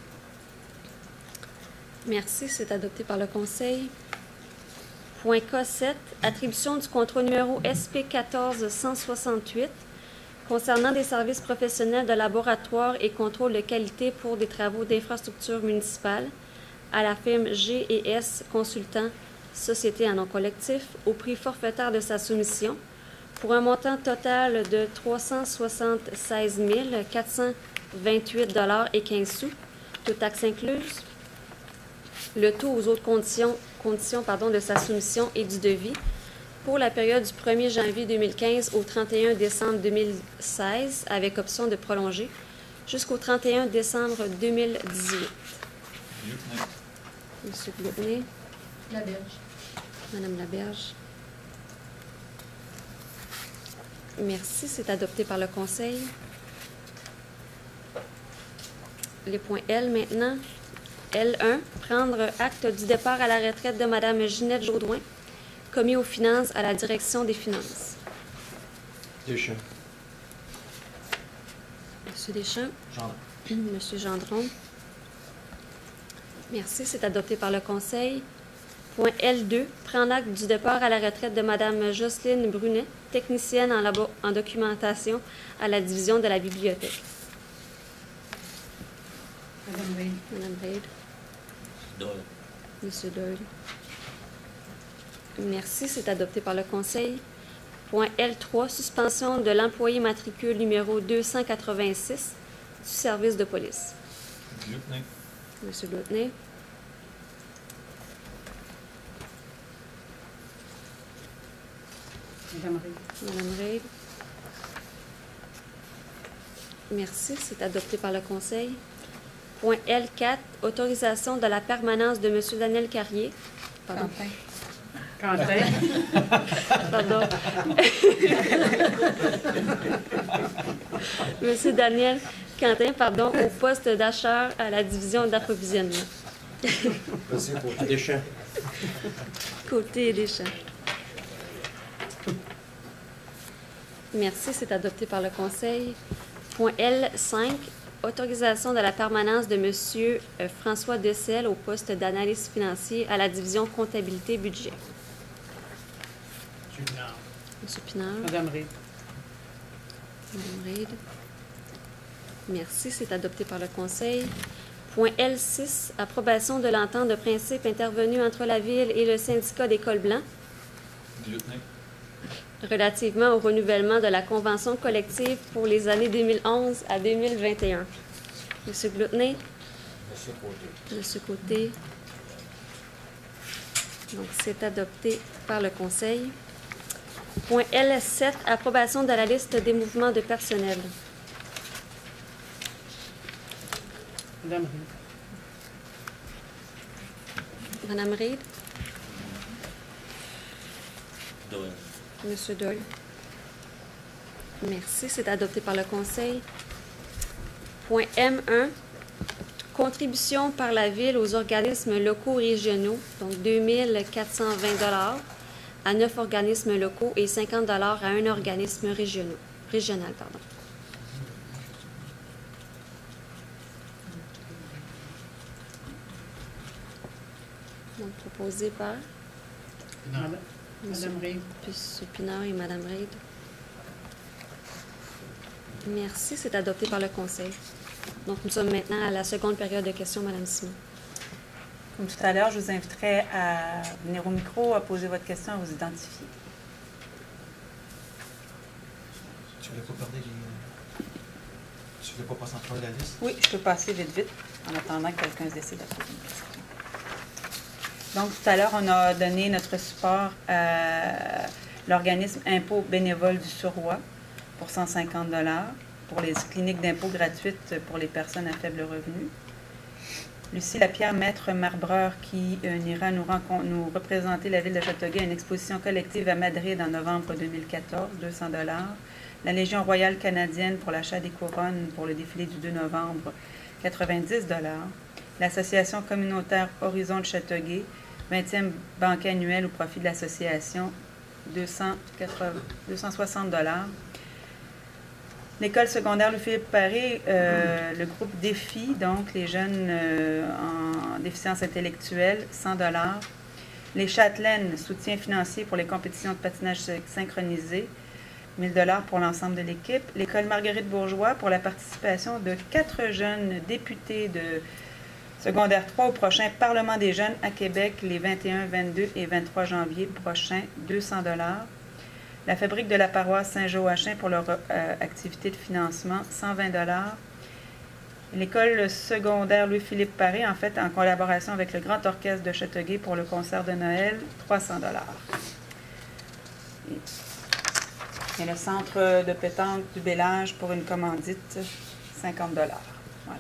Merci, c'est adopté par le Conseil. Point K sept. Attribution du contrat numéro S P quatorze cent soixante-huit concernant des services professionnels de laboratoire et contrôle de qualité pour des travaux d'infrastructure municipale à la firme G et S Consultants, société à nom collectif, au prix forfaitaire de sa soumission, pour un montant total de trois cent soixante-seize mille quatre cent vingt-huit dollars et quinze sous, toutes taxes incluses. Le tout aux autres conditions, conditions pardon, de sa soumission et du devis pour la période du premier janvier deux mille quinze au trente et un décembre deux mille seize, avec option de prolonger jusqu'au trente et un décembre deux mille dix-huit. Monsieur Glutney. Laberge. Madame Laberge. Merci, c'est adopté par le Conseil. Les points L maintenant. L un, prendre acte du départ à la retraite de Mme Ginette Jaudoin, commis aux finances à la direction des finances. Deschamps. Monsieur Deschamps. Gendron. Monsieur Gendron. Merci, c'est adopté par le Conseil. Point L deux, prendre acte du départ à la retraite de Mme Jocelyne Brunet, technicienne en, labo en documentation à la division de la bibliothèque. Madame Reid. Madame Reid. Doyle. Monsieur Doyle. Merci, c'est adopté par le Conseil. Point L trois, suspension de l'employé matricule numéro deux cent quatre-vingt-six du service de police. Glutney. Monsieur Glutney. Madame Reid. Madame Reid. Merci, c'est adopté par le Conseil. Point L quatre, autorisation de la permanence de Monsieur Daniel Carrier. Pardon. Quentin. Pardon. Monsieur Daniel Quentin, pardon, au poste d'acheteur à la division d'approvisionnement. Monsieur Côté. Deschamps. Côté des champs. Merci, c'est adopté par le Conseil. Point L cinq, autorisation de la permanence de Monsieur euh, François Decelle au poste d'analyste financier à la division comptabilité budget. Monsieur Pinard. Monsieur Pinard. Madame Reid. Madame Reid. Merci, c'est adopté par le Conseil. Point L six, approbation de l'entente de principe intervenue entre la Ville et le syndicat des cols blancs Glutney. relativement au renouvellement de la convention collective pour les années deux mille onze à deux mille vingt et un. Monsieur Glutney. Monsieur Côté. Monsieur Côté. Donc, c'est adopté par le Conseil. Point L sept, approbation de la liste des mouvements de personnel. Madame Reid. Madame Reid. Doyle. Monsieur Doyle. Merci, c'est adopté par le Conseil. Point M un, contribution par la Ville aux organismes locaux régionaux, donc deux mille quatre cent vingt dollars à neuf organismes locaux et cinquante dollars à un organisme régional. régional pardon. Donc, proposé par Madame, Monsieur Madame Reid. Monsieur Pinard et Madame Reid. Merci, c'est adopté par le Conseil. Donc, nous sommes maintenant à la seconde période de questions, Madame Simon. Comme tout à l'heure, je vous inviterai à venir au micro, à poser votre question, à vous identifier. Tu voulais pas parler les... Tu voulais pas passer en train de la liste? Oui, je peux passer vite, vite, en attendant que quelqu'un se décide à poser une question. Donc, tout à l'heure, on a donné notre support à l'organisme Impôt bénévole du Surroi pour cent cinquante dollars pour les cliniques d'impôt gratuites pour les personnes à faible revenu. Lucie Lapierre, maître marbreur, qui euh, ira nous, nous représenter la ville de Châteauguay à une exposition collective à Madrid en novembre deux mille quatorze, deux cents dollars. La Légion royale canadienne pour l'achat des couronnes pour le défilé du deux novembre, quatre-vingt-dix dollars. L'Association communautaire Horizon de Châteauguay, vingtième banquet annuel au profit de l'association, deux cent soixante dollars. L'école secondaire Louis-Philippe Paré, euh, le groupe Défi, donc les jeunes euh, en déficience intellectuelle, cent dollars. Les Châtelaines, soutien financier pour les compétitions de patinage synchronisé, mille dollars pour l'ensemble de l'équipe. L'école Marguerite Bourgeois pour la participation de quatre jeunes députés de secondaire trois au prochain Parlement des jeunes à Québec les vingt et un, vingt-deux et vingt-trois janvier prochains, deux cents dollars. La Fabrique de la paroisse Saint-Joachim pour leur euh, activité de financement, cent vingt dollars. L'école secondaire Louis-Philippe Paré, en fait, en collaboration avec le Grand Orchestre de Châteauguay pour le concert de Noël, trois cents dollars. Et le centre de pétanque du Bélage pour une commandite, cinquante dollars. Voilà.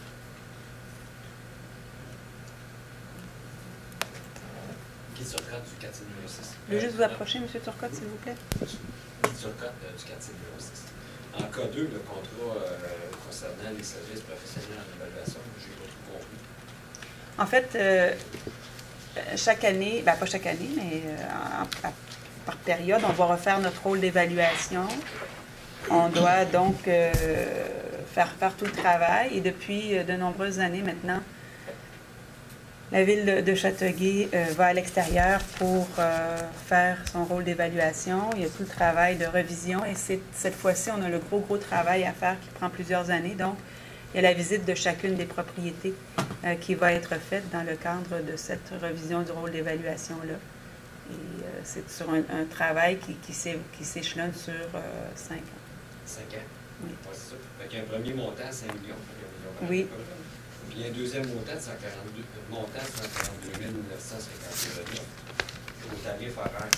Guy Turcotte du quartier numéro six. Je veux juste vous approcher, M. Turcotte, s'il vous plaît. Guy Turcotte euh, du quartier numéro six. En cas deux, le contrat euh, concernant les services professionnels en évaluation, j'ai pas tout compris. En fait, euh, chaque année, ben pas chaque année, mais euh, en, à, par période, on va refaire notre rôle d'évaluation. On doit donc euh, faire faire tout le travail. Et depuis de nombreuses années maintenant, la ville de, de Châteauguay euh, va à l'extérieur pour euh, faire son rôle d'évaluation. Il y a tout le travail de revision. Et cette fois-ci, on a le gros, gros travail à faire qui prend plusieurs années. Donc, il y a la visite de chacune des propriétés euh, qui va être faite dans le cadre de cette revision du rôle d'évaluation-là. Et euh, c'est sur un, un travail qui, qui s'échelonne sur euh, cinq ans. Cinq ans? Oui. Ouais, c'est ça. Fait qu'il y a un premier montant, cinq millions. Oui. Puis il y a un deuxième montant de cent quarante-deux, montant de cent quarante-deux mille neuf cent cinquante-neuf au tarif horaire.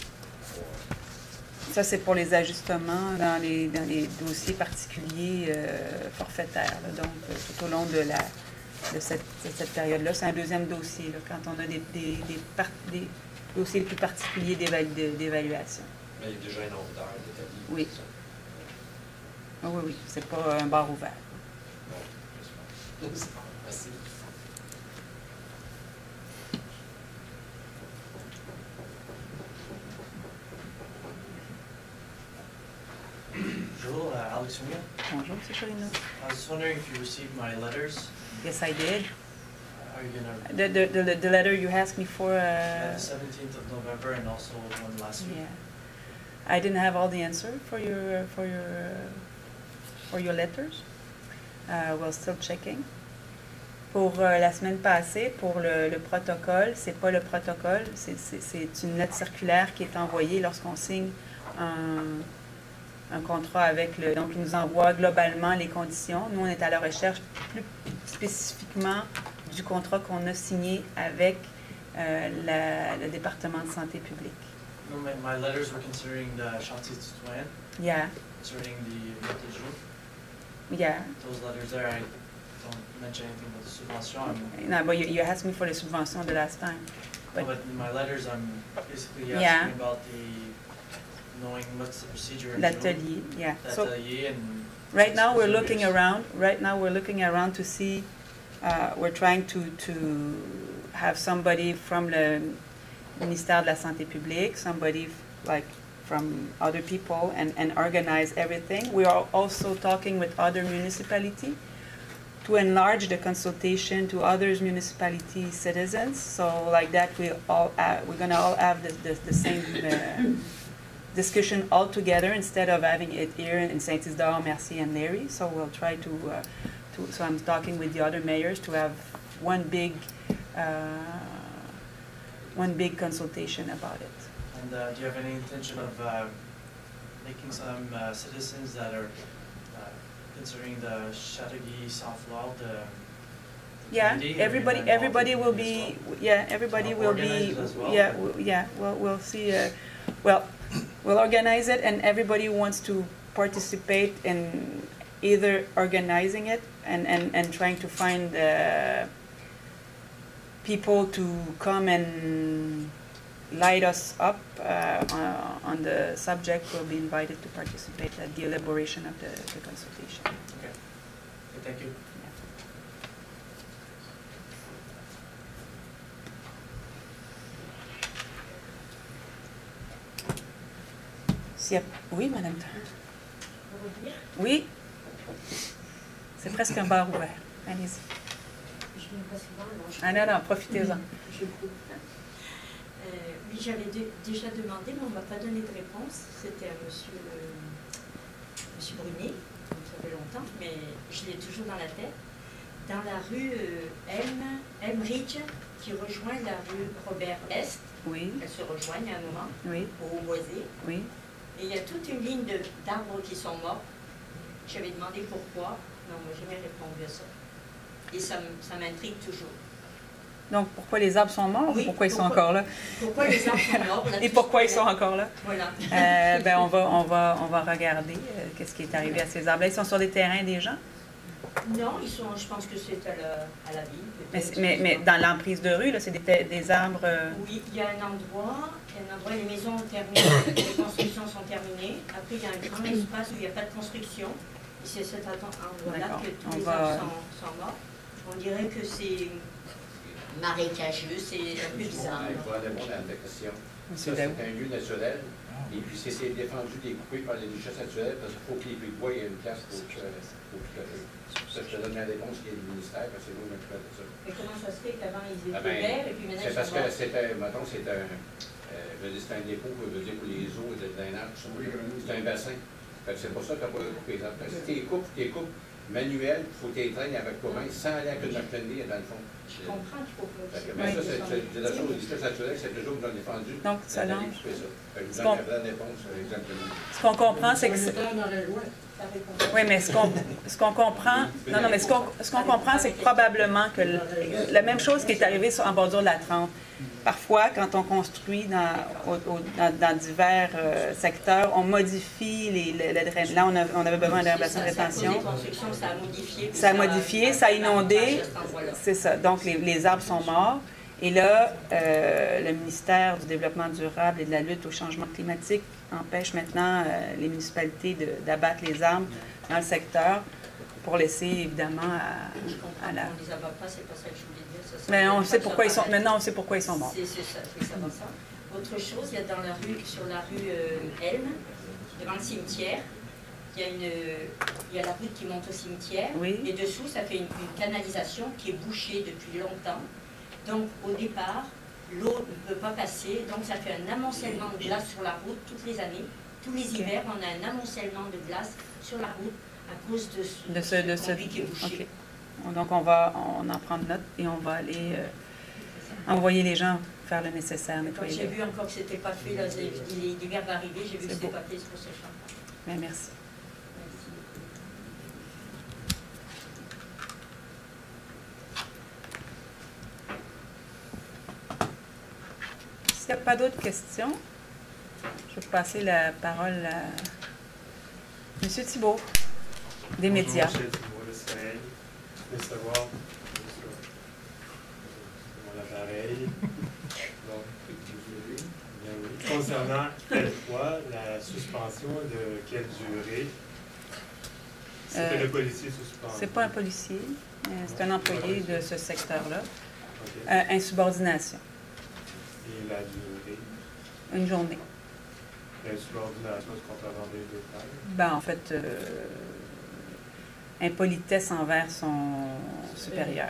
Ça, c'est pour les ajustements dans les, dans les dossiers particuliers euh, forfaitaires. Là. Donc, euh, tout au long de, la, de cette, de cette période-là, c'est un deuxième dossier, là, quand on a des, des, des, par, des dossiers les plus particuliers d'évaluation. Là, il y a déjà un nombre d'heures d'établi. Oui. Oh, oui, oui. C'est pas un bar ouvert. Bon, merci. Bonjour, uh, Alex Mia. Bonjour, M. Chorino. I was just wondering if you received my letters. Yes, I did. Are you gonna? The, the, the, the letter you asked me for... Yeah, Uh, the seventeenth of November and also one last week. yeah. I didn't have all the answer for your, for your, uh, for your letters. Uh, we're still checking. Pour euh, la semaine passée, pour le, le protocole, c'est pas le protocole, c'est une lettre circulaire qui est envoyée lorsqu'on signe un, un contrat avec le... Donc, il nous envoie globalement les conditions. Nous, on est à la recherche plus spécifiquement du contrat qu'on a signé avec euh, la, le département de santé publique. No, my, my letters were considering the chantier citoyen, Yeah, concerning the Monte Jour. yeah. Those letters there, I don't mention anything about the subvention. I'm, No, but you, you asked me for the subvention the last time. but, But in my letters, I'm basically asking Yeah. about the, knowing what's the procedure in general. l'atelier, yeah. So L'atelier and. right now we're looking procedures. around. Right now we're looking around to see. Uh, we're trying to to have somebody from the ministère de la santé publique, somebody like from other people, and and organize everything. We are also talking with other municipalities to enlarge the consultation to other municipality citizens. So like that, we all uh, we're gonna all have the the, the same uh, discussion all together instead of having it here in Saint-Isidore, Mercier, and Léry. So we'll try to uh, to. So I'm talking with the other mayors to have one big uh, one big consultation about it. And uh, do you have any intention of uh, making some uh, citizens that are uh, considering the Châteauguay South Law, the, the Yeah, community, are you everybody, gonna involve everybody them will as be, well? yeah, everybody help will organize be, it as well? yeah, we'll- yeah, we'll, we'll see, uh, well, we'll organize it, and everybody who wants to participate in either organizing it and, and, and trying to find uh, people to come and light us up uh, on, on the subject will be invited to participate at the elaboration of the, the consultation. Okay. Okay, thank you. S'il y a- Oui, madame. Oui. C'est presque un bar ouvert. Allez-y. Je viens pas souvent, alors je- Ah non, non, profitez-en. Je coupe. Euh, oui, j'avais dé- déjà demandé, mais on ne m'a pas donné de réponse. C'était à monsieur, euh, monsieur Brunet, ça fait longtemps, mais je l'ai toujours dans la tête. Dans la rue euh, M, M Ridge, qui rejoint la rue Robert-Est, Oui, elles se rejoignent à un moment, oui, au Boisé, oui. et il y a toute une ligne de- d'arbres qui sont morts. J'avais demandé pourquoi. non, moi, j'ai jamais répondu à ça. Et ça, m- ça m'intrigue toujours. Donc, pourquoi les arbres sont morts ou Oui, pourquoi ils sont pourquoi- encore là? Pourquoi les arbres sont morts? On a Et tous pourquoi ils problème. sont encore là? Voilà. Euh, ben, on va, on va, on va regarder euh, qu'est-ce qui est arrivé à ces arbres-là. Ils sont sur des terrains des gens, Non, ils sont, je pense que c'est à la, à la ville. mais, peut-être. c'est- mais, mais dans l'emprise de rue, là, c'est des, te- des arbres. euh, Oui, il y a un endroit, il y a un endroit, les maisons ont terminé, les constructions sont terminées. Après, il y a un grand espace où il n'y a pas de construction. Et c'est cet atten- endroit-là D'accord. que tous On les va- arbres sont, sont morts. On dirait que c'est marécageux, c'est un peu bizarre. Il faut répondre à la question. c'est Ça, de- c'est un lieu naturel. Et puis, c'est c'est défendu des coupés par les richesses naturelles parce qu'il faut qu'il y ait plus de bois, il y a une place pour tout euh, pour tout à fait. Ça, je te donne la réponse qui est du ministère, parce que c'est vous qui m'occupez de ça. Mais comment ça se fait qu'avant ils étaient Ah ben, verts et puis maintenant C'est ils parce sont que morts? c'est un, mettons, c'est un, euh, je veux dire, c'est un dépôt, je veux dire, pour les eaux et le drainage, tout ça. C'est un bassin. Fait que c'est pour ça que tu n'as pas coupé les arbres. Si tu les coupes, tu les coupes manuel, il faut que tu les traînes avec toi-même, sans aller avec une machinerie dans le fond. Je comprends qu'il faut que Fait que, mais ça, c'est c'est- c'est la chose, les espèces naturelles, c'est toujours que j'en ai défendu. Donc, ça d'aller longe. couper ça. Fait que je Ce vous qu'on- donne la vraie réponse, euh, exactement. Ce qu'on comprend, c'est que. c'est- Oui, mais ce qu'on ce qu'on comprend, non, non, mais ce qu'on ce qu'on comprend, c'est que probablement que le- la même chose qui est arrivée sur- en bordure de la trente. Parfois, quand on construit dans, au- au- dans, dans divers euh, secteurs, on modifie les, le, le drain. Là, on, a- on avait besoin d'un bassin de rétention. Ça a modifié. puis Ça a modifié, ça a inondé. à cet endroit-là. C'est ça. Donc, les, les arbres sont morts. Et là, euh, le ministère du Développement durable et de la lutte au changement climatique empêche maintenant euh, les municipalités de- d'abattre les arbres dans le secteur pour laisser, évidemment, à, Je comprends à la... qu'on les abat pas, c'est pas ça que je voulais dire. Ça, ça Mais on veut sait pas pourquoi que ils ça sont... paraisse. Maintenant, on sait pourquoi ils sont morts. C'est c'est ça, je voulais savoir ça. Autre chose, il y a dans la rue, sur la rue euh, Elm, devant le cimetière, il y a une, il y a la route qui monte au cimetière. Oui. Et dessous, ça fait une, une canalisation qui est bouchée depuis longtemps. Donc, au départ, l'eau ne peut pas passer. Donc, ça fait un amoncellement de glace sur la route toutes les années. Tous les Ok. hivers, on a un amoncellement de glace sur la route à cause de ce, De ce... De ce... conduit qui est bouché. OK. Donc, on va on en prendre note et on va aller euh, envoyer les gens faire le nécessaire, Quand nettoyer. j'ai vu encore que c'était pas fait, là, l'hiver va arriver, j'ai vu que C'est c'était beau. pas fait, c'est pour ça que je suis en train. Bien, merci. Merci. S'il n'y a pas d'autres questions, je vais passer la parole à M. Thibault, des médias. Bonjour, Michel Thibault, le Soleil. Je veux savoir sur mon appareil. Donc, bien oui. Concernant quelle fois la suspension de quelle durée? C'était Euh, le policier suspendu. C'est pas un policier, euh, c'est un employé de ce secteur-là. Ok. Euh, insubordination, Et la durée? une journée. L'insubordination, est-ce qu'on peut avoir des détails? Ben, en fait, euh, impolitesse envers son supérieur.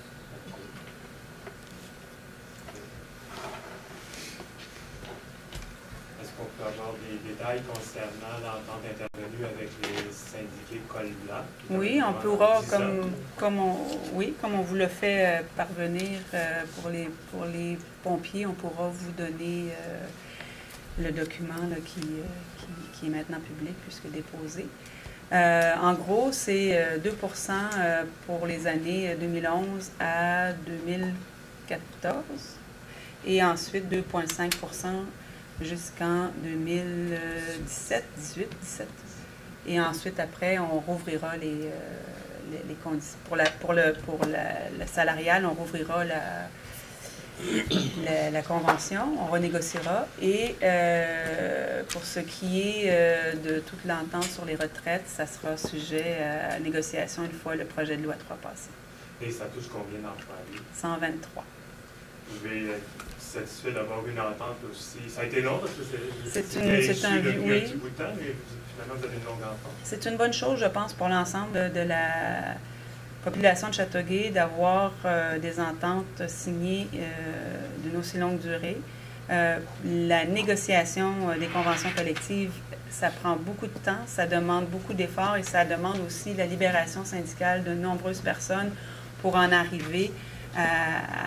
Est-ce qu'on peut avoir des détails concernant l'entente intervenue avec les syndiqués col blanc? Oui, on pourra, comme, comme on, oui, comme on vous le fait euh, parvenir euh, pour, les, pour les pompiers, on pourra vous donner euh, le document là, qui, euh, qui, qui est maintenant public puisque déposé. Euh, en gros, c'est euh, deux pour cent euh, pour les années deux mille onze à deux mille quatorze et ensuite deux virgule cinq pour cent jusqu'en deux mille dix-sept, dix-huit, dix-sept. Et ensuite, après, on rouvrira les, euh, les, les conditions. Pour, la, pour, le, pour la, le salarial, on rouvrira la, la, la convention, on renégociera. Et euh, pour ce qui est euh, de toute l'entente sur les retraites, ça sera sujet à négociation une fois le projet de loi trois passé. Et ça touche combien d'employés? cent vingt-trois. Vous devez être satisfait d'avoir une entente aussi. Ça a été long parce que C'est c'était une- c'est issu un- depuis oui. un petit bout de temps, mais finalement vous avez une longue entente. C'est une bonne chose, je pense, pour l'ensemble de, de la population de Châteauguay d'avoir euh, des ententes signées euh, d'une aussi longue durée. Euh, la négociation euh, des conventions collectives, ça prend beaucoup de temps, ça demande beaucoup d'efforts et ça demande aussi la libération syndicale de nombreuses personnes pour en arriver à,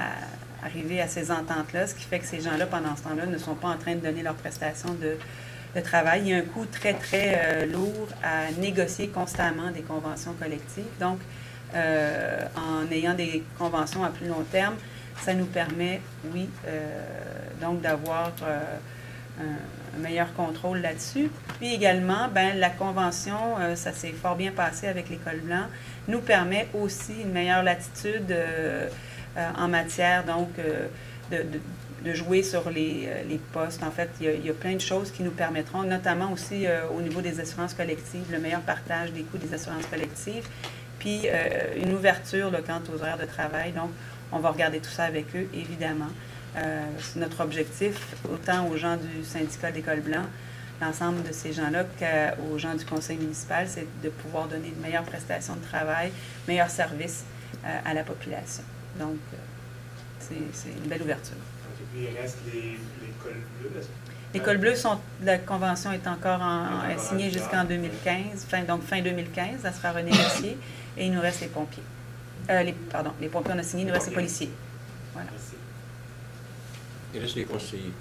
à arriver à ces ententes-là, ce qui fait que ces gens-là, pendant ce temps-là, ne sont pas en train de donner leurs prestations de, de travail. Il y a un coût très, très euh, lourd à négocier constamment des conventions collectives. Donc, euh, en ayant des conventions à plus long terme, ça nous permet, oui, euh, donc d'avoir euh, un, un meilleur contrôle là-dessus. Puis également, ben, la convention, euh, ça s'est fort bien passé avec l'École Blanc, nous permet aussi une meilleure latitude euh, euh, en matière, donc, euh, de, de de jouer sur les, les postes. En fait, il y, a, il y a plein de choses qui nous permettront, notamment aussi euh, au niveau des assurances collectives, le meilleur partage des coûts des assurances collectives, puis euh, une ouverture là, quant aux horaires de travail. Donc, on va regarder tout ça avec eux, évidemment. Euh, c'est notre objectif, autant aux gens du syndicat d'École Blanc, l'ensemble de ces gens-là, qu'aux gens du conseil municipal, c'est de pouvoir donner de meilleures prestations de travail, meilleurs services euh, à la population. Donc, euh, c'est, c'est une belle ouverture. Puis il reste les, l'école bleue. L'école bleue, sont, la convention est encore en, est signée jusqu'en deux mille quinze, fin, donc fin deux mille quinze, ça sera renégocié, et il nous reste les pompiers. Euh, les, pardon, les pompiers, on a signé, il nous reste les policiers. Voilà. Merci. Il reste les conseillers.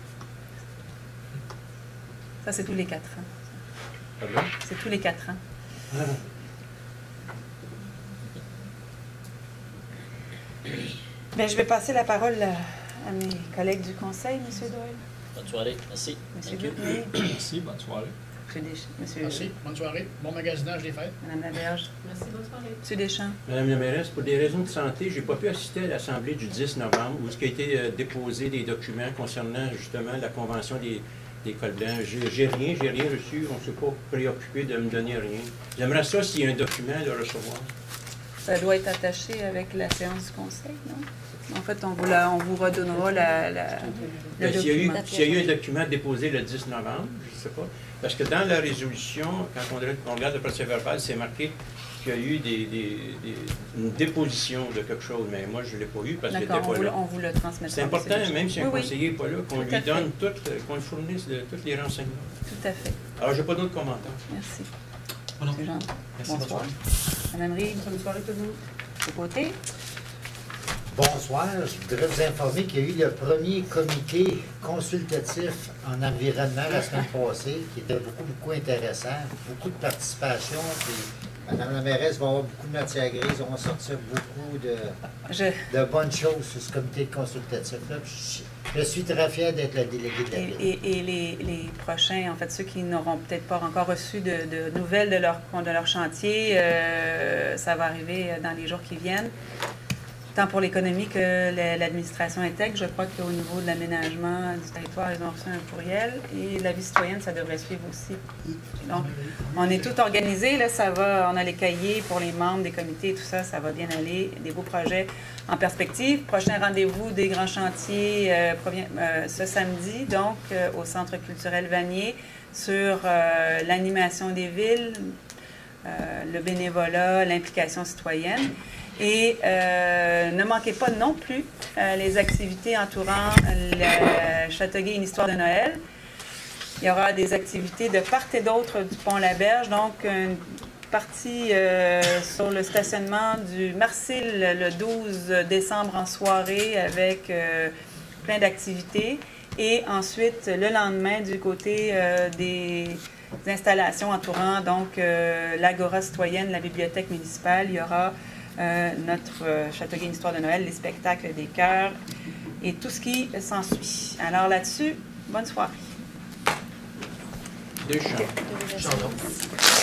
Ça, c'est tous les quatre ans. Pardon? C'est tous les quatre ans. Ah. Bien, je vais passer la parole à... à mes collègues du conseil, M. Doyle. Bonne soirée. Merci. M. Dupuis. Merci. Bonne soirée. M. Deschamps. Monsieur... Merci. Bonne soirée. Bon magasinage des fêtes. Mme Laberge. Merci, bonne soirée. M. Deschamps. Madame la mairesse, pour des raisons de santé, je n'ai pas pu assister à l'Assemblée du dix novembre où il a été euh, déposé des documents concernant justement la convention des, des Écoles Blancs. J'ai, j'ai rien, j'ai rien reçu. On ne s'est pas préoccupé de me donner rien. J'aimerais ça s'il y a un document à le recevoir. Ça doit être attaché avec la séance du conseil, non? En fait, on vous, la, on vous redonnera la, la, le Ben, s'il, y a eu, document. s'il y a eu un document déposé le dix novembre, je ne sais pas, parce que dans la résolution, quand on, on regarde le procès-verbal, c'est marqué qu'il y a eu des, des, des, une déposition de quelque chose, mais moi, je ne l'ai pas eu parce qu'il n'était D'accord, on, pas vous, là. on vous le transmettra. C'est important, même si un oui, oui. conseiller n'est pas là, qu'on Tout lui à fait. donne tout, qu'on lui fournisse de, tous les renseignements. Tout à fait. Alors, je n'ai pas d'autres commentaires. Merci. Bon, non. C'est Jean. Merci, Bonsoir. Madame Reed, bonne soirée tout le monde. De côté. Bonsoir, je voudrais vous informer qu'il y a eu le premier comité consultatif en environnement la semaine passée, qui était beaucoup, beaucoup intéressant, beaucoup de participation, puis Madame la mairesse va avoir beaucoup de matière grise, on va sortir beaucoup de, Je... de bonnes choses sur ce comité consultatif-là. Je, je suis très fier d'être la déléguée de la ville. Et, et, et les, les prochains, en fait, ceux qui n'auront peut-être pas encore reçu de, de nouvelles de leur, de leur chantier, euh, ça va arriver dans les jours qui viennent. Tant pour l'économie que l'administration intègre, je crois qu'au niveau de l'aménagement du territoire, ils ont reçu un courriel. Et la vie citoyenne, ça devrait suivre aussi. Donc, on est tout organisé, là, ça va, on a les cahiers pour les membres des comités et tout ça, ça va bien aller. Des beaux projets en perspective. Prochain rendez-vous des grands chantiers euh, provient, euh, ce samedi, donc, euh, au Centre culturel Vanier, sur euh, l'animation des villes, euh, le bénévolat, l'implication citoyenne. Et euh, ne manquez pas non plus euh, les activités entourant le Châteauguay, une histoire de Noël. Il y aura des activités de part et d'autre du Pont-Laberge, donc une partie euh, sur le stationnement du Marcil le douze décembre en soirée avec euh, plein d'activités. Et ensuite, le lendemain, du côté euh, des installations entourant donc euh, l'Agora citoyenne, la bibliothèque municipale, il y aura Euh, notre euh, Châteauguay, une histoire de Noël, les spectacles des chœurs et tout ce qui s'ensuit. Alors là-dessus, bonne soirée. Deschamps. Chardon.